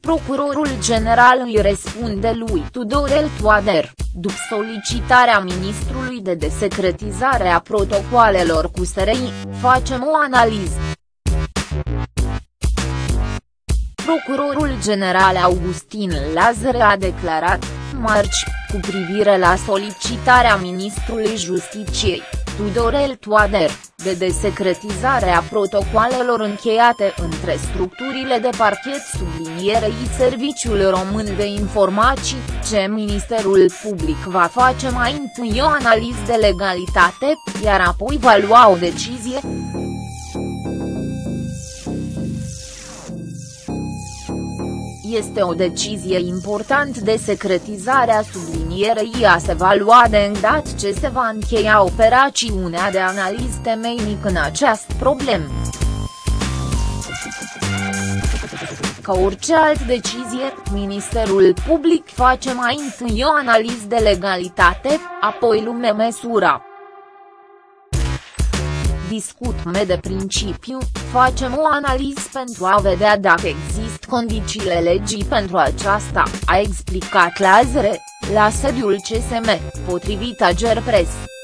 Procurorul general îi răspunde lui Tudorel Toader, după solicitarea ministrului de desecretizare a protocoalelor cu SRI, facem o analiză. Procurorul general Augustin Lazăre a declarat, marți, cu privire la solicitarea ministrului Justiției, Tudorel Toader, de desecretizare a protocoalelor încheiate între structurile de parchet sublinierei Serviciul Român de Informații, ce Ministerul Public va face mai întâi o analiză de legalitate, iar apoi va lua o decizie. Este o decizie importantă de secretizare a sublinierei, ea se va lua de îndată ce se va încheia operațiunea de analiză temeinică în această problemă. Ca orice altă decizie, Ministerul Public face mai întâi o analiză de legalitate, apoi lume măsura. Discutăm de principiu, facem o analiză pentru a vedea dacă există condițiile legii pentru aceasta, a explicat Lazăre, la sediul CSM, potrivit Agerpres.